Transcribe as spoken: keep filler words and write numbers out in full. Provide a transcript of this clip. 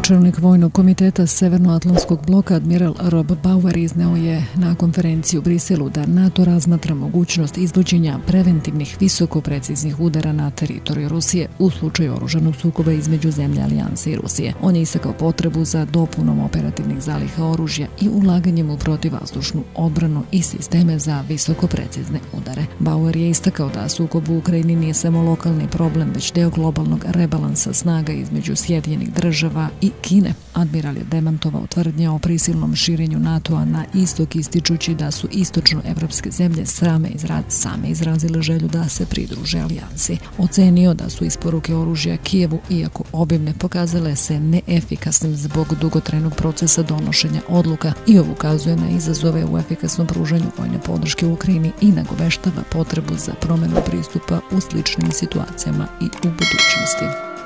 Načelnik Vojnog komiteta Severnoatlantskog bloka admiral Rob Bauer izneo je na konferenciji u Briselu da NATO razmatra mogućnost izvođenja preventivnih visoko preciznih udara na teritoriju Rusije u slučaju oružanog sukoba između zemlje Alijanse i Rusije. On je istakao potrebu za dopunom operativnih zaliha oružja i ulaganjem u protivvazdušnu odbranu i sisteme za visoko precizne udare. Bauer je istakao da sukob u Ukrajini nije samo lokalni problem, već deo globalnog rebalansa snaga između Sjedinjenih država i Kine. Admiral je demantovao tvrdnje o prisilnom širenju NATO-a na istok, ističući da su istočnoevropske zemlje same, izra... same izrazile želju da se pridruže Alijansi. Ocenio da su isporuke oružja Kijevu, iako obimne, pokazale se neefikasnim zbog dugotrajnog procesa donošenja odluka i ovo ukazuje na izazove u efikasnom pružanju vojne podrške u Ukrajini i nagoveštava potrebu za promenu pristupa u sličnim situacijama i u budućnosti.